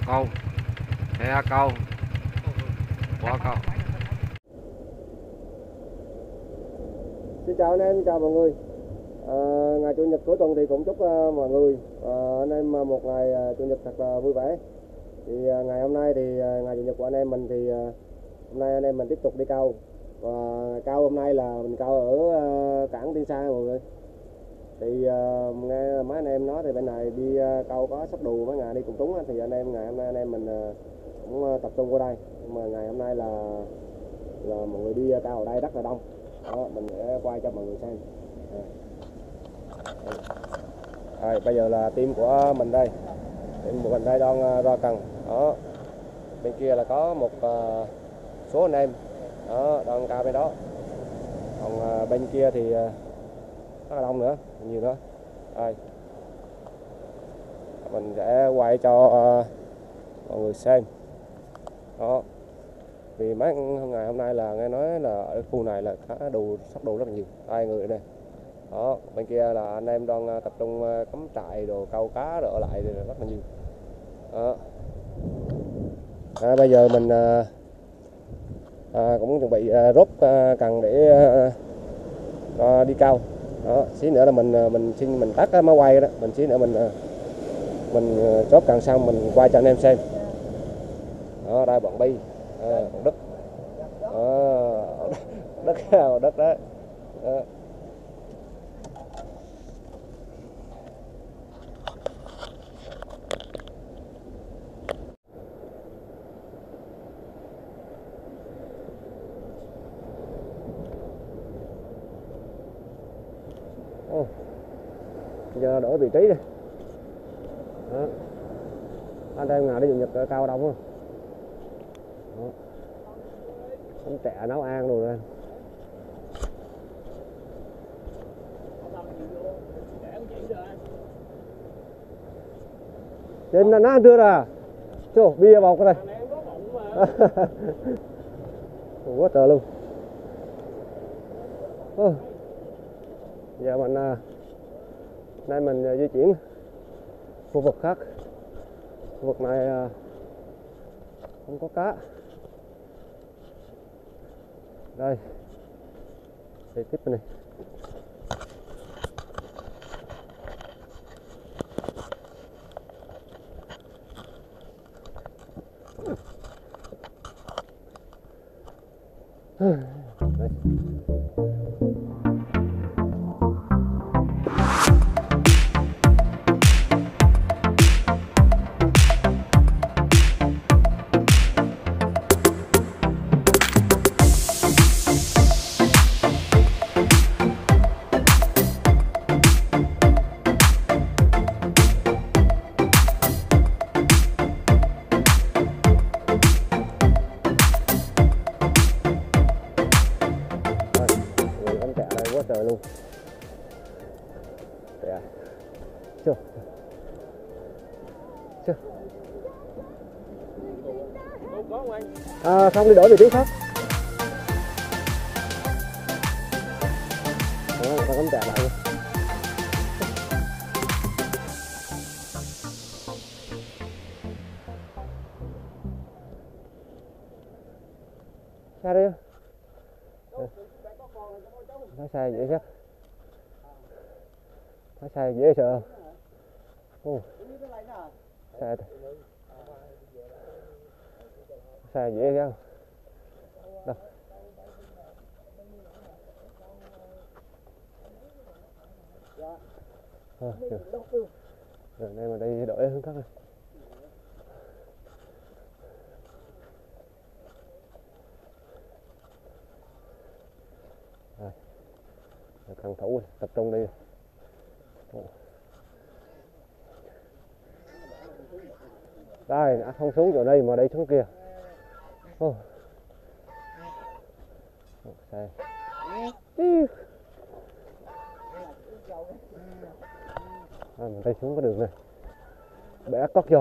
câu, xe câu, qua câu. Xin chào anh em, chào mọi người. Ngày Chủ nhật cuối tuần thì cũng chúc mọi người anh em một ngày Chủ nhật thật là vui vẻ. Thì ngày hôm nay thì ngày Chủ nhật của anh em mình thì hôm nay anh em mình tiếp tục đi câu. Và câu hôm nay là mình câu ở cảng Tiên Sa mọi người. Thì nghe mấy anh em nói thì bên này đi câu có sắp đù mấy ngày đi cùng túng thì anh em ngày hôm nay anh em mình cũng tập trung qua đây. Nhưng mà ngày hôm nay là mọi người đi câu ở đây rất là đông. Đó, mình sẽ quay cho mọi người xem. Rồi, bây giờ là team của mình đây. Team của mình đây đang ra cần. Đó. Bên kia là có một số anh em đó đang cao bên đó. Còn bên kia thì rất là đông nữa, nhiều nữa. Đây. Mình sẽ quay cho mọi người xem. Đó. Vì mấy ngày hôm nay là nghe nói là ở khu này là cá sắp đủ rất là nhiều. Đây người ở đây. Đó, bên kia là anh em đang tập trung cắm trại đồ câu cá rồi ở lại rất là nhiều. Đó. Bây giờ mình cũng chuẩn bị rốt cần để đi câu. Đó, xí nữa là mình tắt cái máy quay đó, xí nữa mình chốt cần xong mình quay cho anh em xem. Đó, đây bọn Bi, bọn Đức. Đó, đất đấy. Đó. Giờ đổi vị trí đi. Đó. Anh em nào đi Chủ nhật cao đông không? Đó. Cũng trẻ nấu ăn rồi đây. Trên nó ăn chưa à? Chú bia bọc cái này. Quá trời luôn. Giờ nay mình di chuyển khu vực khác. Khu vực này không có cá. Đây. Để tiếp này. Đây. Quá trời luôn. Dạ. Chưa. Không đi đổi vị trí khác. Đó, người ta cắm trại lại luôn. Sao đi? Thái xài dễ chắc. Thái xài dễ sợ. Xài dễ chắc. Đâu. Rồi đây mà đây đổi hướng khác này. Thằng thủ tập trung đi. Đây không xuống chỗ đây mà đây xuống kia. Xe. Mình đây xuống cái đường này. Bẻ cót vô.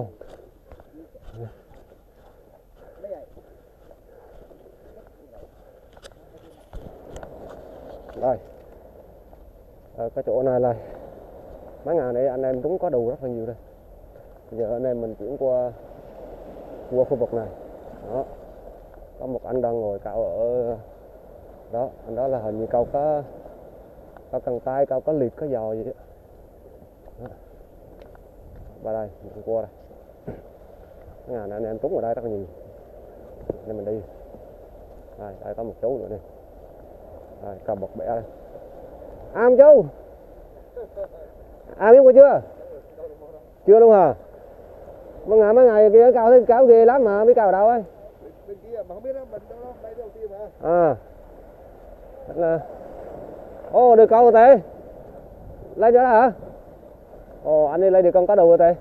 Đây. Cái chỗ này là mấy ngày nay anh em đúng có đủ rất là nhiều đây. Bây giờ anh em mình chuyển qua cua khu vực này. Đó, có một anh đang ngồi cạo ở đó, anh đó là hình như câu cá cần tay, câu cá liệt, cá giò gì đó. Đó. Qua đây một con cua đây, cái này anh em trúng ở đây rất là nhiều nên mình đi. Đây có một chú nữa đây, cào bật bẻ đây. Am chú, am biết qua chưa? Chưa luôn hả? Mấy ngày kia cào thấy cáo ghê lắm mà, biết cào ở đâu ấy? Bên kia mà không biết đó, mình đâu đây đầu tiên mà. Thật là ô được câu rồi tê, lấy nữa hả? Ồ anh đi lấy được con cá đồ rồi tê.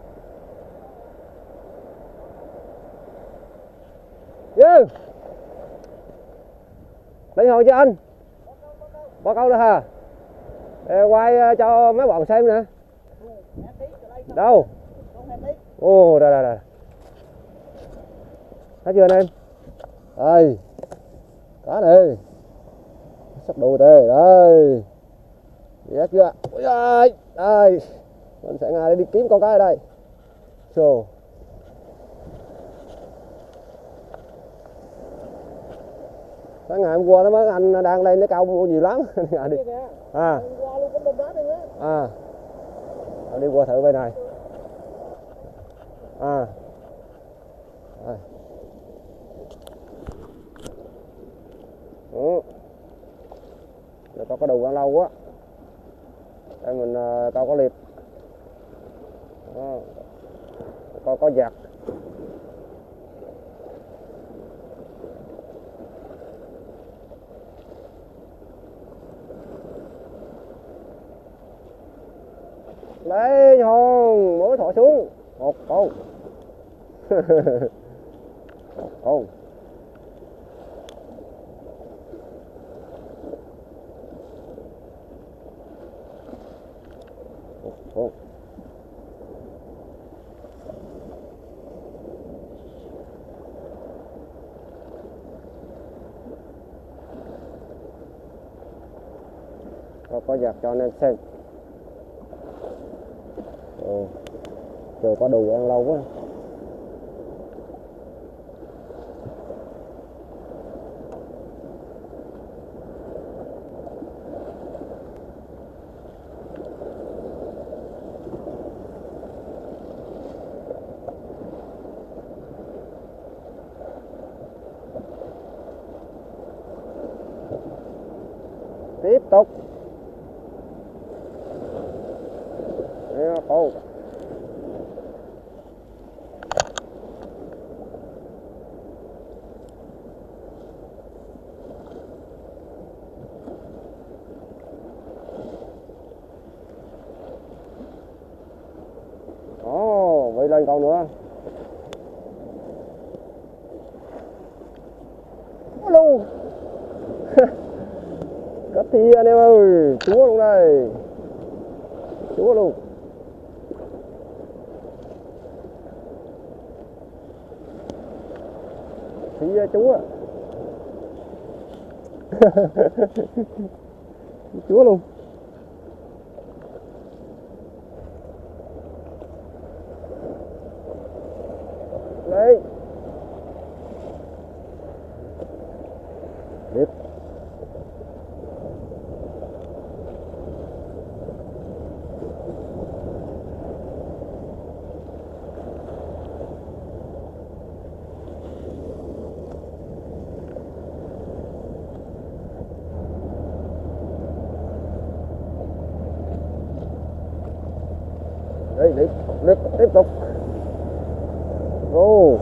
Dương lấy hồi cho anh báo câu nữa hả? Để quay cho mấy bọn xem nè. Đâu? Ồ đây thấy chưa anh em? Đây cá này sắp đủ đây, đây ghét chưa? Ôi ơi, đây mình sẽ ngài đi kiếm con cá ở đây. So sáng ngày hôm qua đó mấy anh đang lên cái câu nhiều lắm. Đi đi qua thử bên này. Đây. Rồi có đầu ăn lâu quá. Đây mình câu có liệp. Có giặt. Lấy hồn mới thổi xuống một con. Một con. Một. Có giặt cho anh em xem. Trời có đủ ăn lâu quá. Tiếp tục. Cô. Vậy lên con nữa. Luôn. Cắt thì anh em ơi, chúa luôn đây. Chúa luôn. Thì chúa. Chúa luôn. Đấy. Biết. Đấy, tiếp tục. Ô.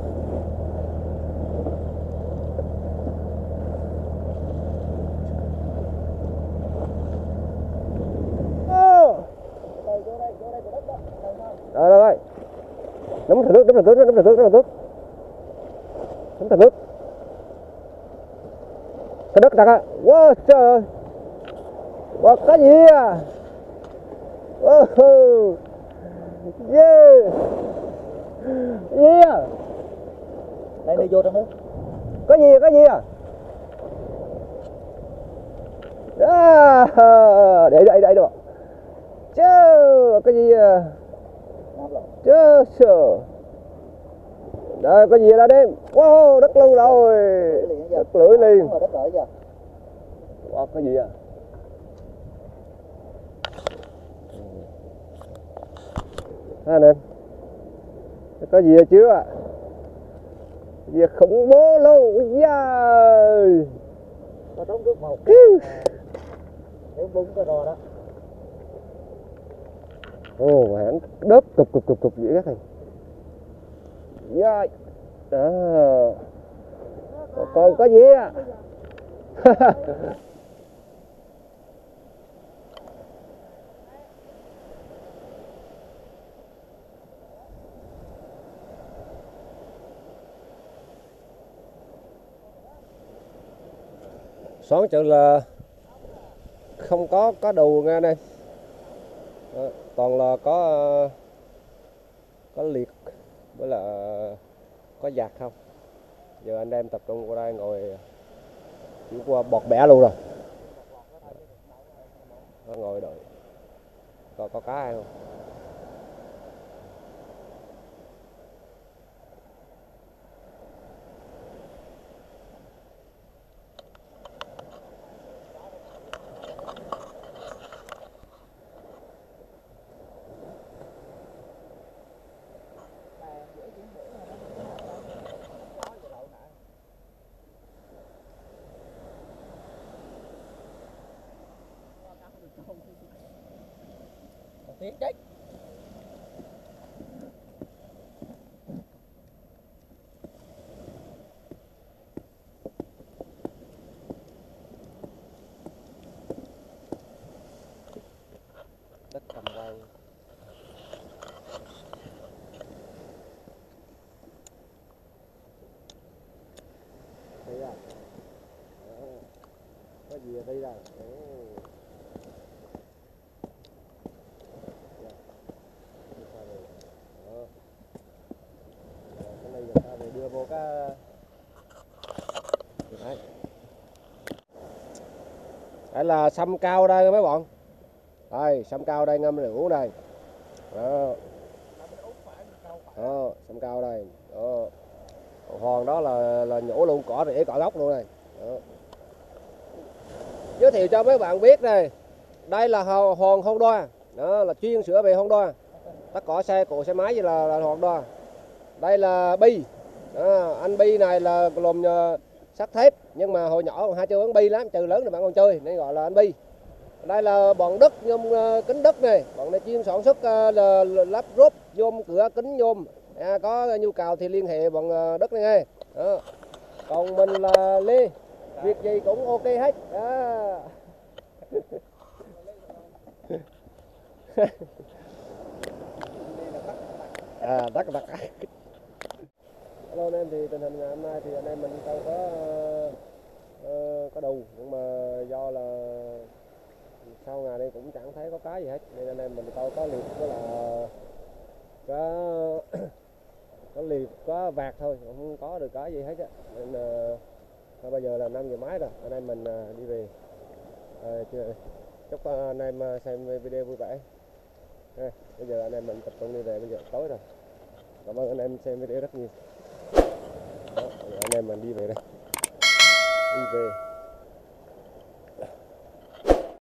Rồi. Nắm thử nước. Nắm thử nước. Cái đất đặc á. Wow, trời ơi. Wow, cái gì à? Oh. Yeah. Yeah. Đây đi vô trong nước. Cái gì à? Để được. Chứ cái gì à? Chứ. Đây có gì ra đêm. Wow, đất luôn rồi. Đất lưỡi liền. Đất lưỡi chưa? Wow, có gì à? Anh em. Có gì chưa? Gì khủng bố luôn. Yeah. Có đóng nước một. Để bún cái đồ đó. Ồ, hãng đớp cục vậy các thầy. Yeah. Đó. Còn có gì à? Xoắn chữ là không có đồ nghe đây. Đó, toàn là có liệt với là có giặt không. Giờ anh em tập trung qua đây ngồi chỉ qua bọt bẻ luôn rồi. Nó ngồi đợi có cá hay không. Tiếng đấy. Đất cầm quay. Thấy à? Có gì ở đây đây? Cái này giờ ta để đưa vô cái đấy. Đây là sâm cao đây mấy bạn. Đây, sâm cao đây ngâm để uống đây. Đó. Đó, sâm cao đây. Đó. Hòn đó là nhổ luôn cỏ rễ cỏ gốc luôn này. Đó. Giới thiệu cho mấy bạn biết này. Đây là hòn Honda. Đó là chuyên sửa về Honda. Tất cả xe cộ xe máy gì là Honda. Đây là bi. Đó, anh bi này là làm sắt thép nhưng mà hồi nhỏ hai chơi bắn bi lắm, trừ lớn thì bạn còn chơi nên gọi là anh bi. Đây là bọn đất nhôm kính đất này, bọn này chuyên sản xuất lắp rốp nhôm cửa kính nhôm. Có nhu cầu thì liên hệ bọn đất này nghe. Đó. Còn mình là Lê, việc gì cũng ok hết. Đó. Đất. Hello anh em, thì tình hình ngày hôm nay thì anh em mình đâu có đủ, nhưng mà do là sau ngày đây cũng chẳng thấy có cá gì hết nên anh em mình có liệt với là có liệt có vạt thôi, không có được cá gì hết á. Nên bây giờ là 5 giờ mấy rồi, anh em mình đi về. Chúc anh em xem video vui vẻ. Bây giờ anh em mình tập trung đi về, bây giờ tối rồi. Cảm ơn anh em xem video rất nhiều. Đó, anh em mình đi về đây. Đi về.